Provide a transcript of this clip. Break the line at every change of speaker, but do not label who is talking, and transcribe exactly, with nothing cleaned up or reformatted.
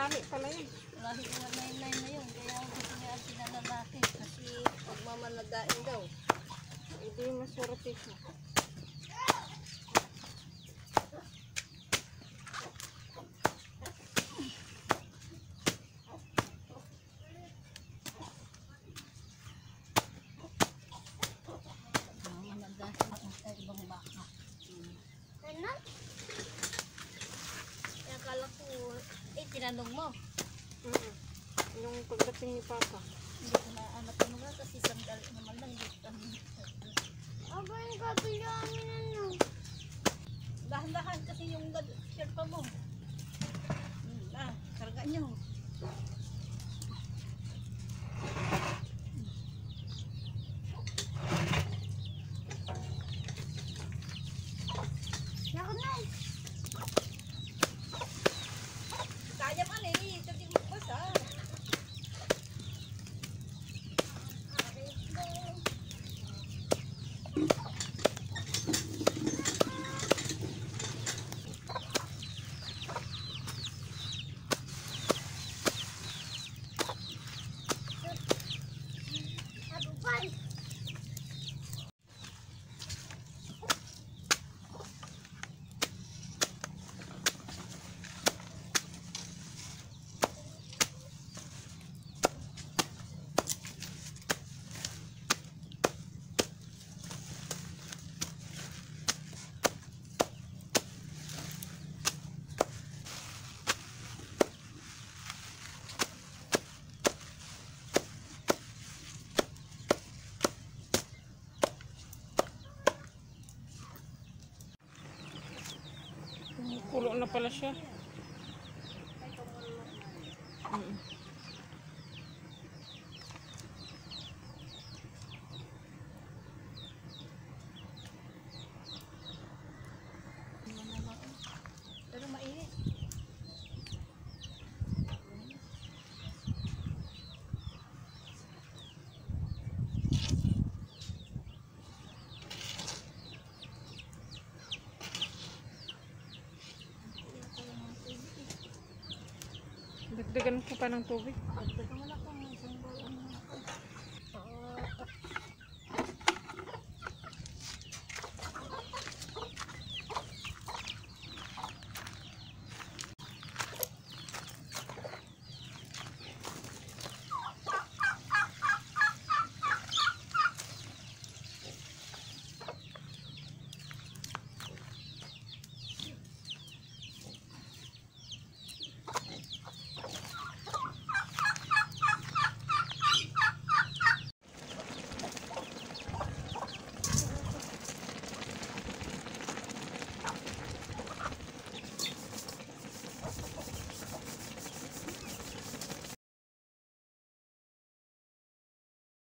lahi pala yun.
Lahi ko nine nine na yun. Kaya gusto niya ang sinalalaki. Kasi pagmamalagain daw.
Hindi yung maswerte siya.
Ibang baka. Ano? Kaya akala ko, eh, tinanong mo.
Mm -hmm. Yung pagdating ni Papa.
Hindi ko na anak ko nga kasi sandali naman lang. Aba yung kabila namin ano. Dahan-dahan kasi yung shirt pa mo. Hmm, ah, karga nyo. Nakon na. Kaya man eh. Kasi basa.
Kulo na pala siya. Mm.
Pero mainit.
Dagdagan ko pa ng tubig.
Dagdagan mo na ko.